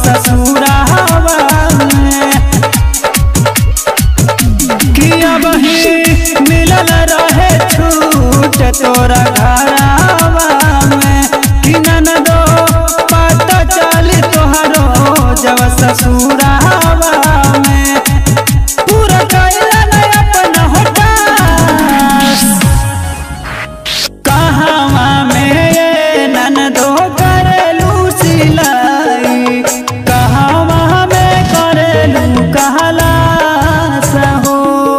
ससुरावा में किया बही मिलल रहे छूट तोरा घरावा में कि ननदो पता चली तोहरो जब ससुरावा में पूरा कैला नहीं अपना होता कहवा में ननदो करेलू सिलाई कहवा में करेलू कहला सहो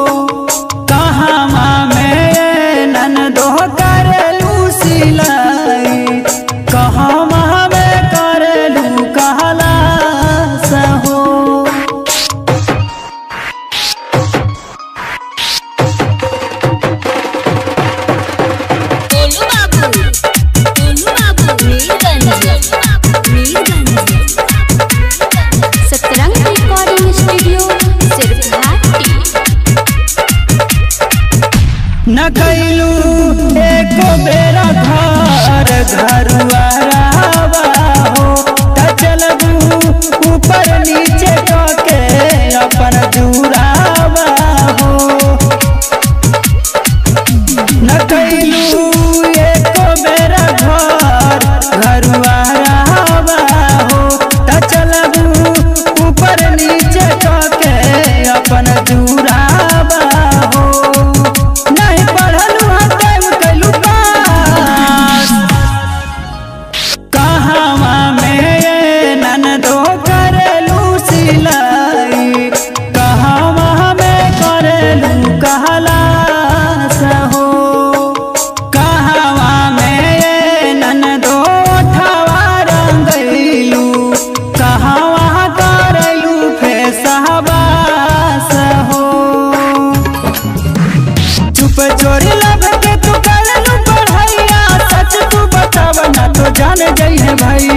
कहवा में ननदो करेलू सिलाई कहवा में करेलू कहला सहो। न कैलू एको बेरा घर घरुआरावा हो त चलबू ऊपर नीचे के अपन जुरावा हो न कैलू एको बेरा घर घरुआरावा हो त चलबू ऊपर नीचे के अपन जुरावा हो कहला सहो कहवा में ननदो ठवा रंगैलू कहवा करैलू फेसहबा सहो चुप चोरी लब के तू करलू पढ़ैया सच तू बताव ना तो जान जइहे भैया।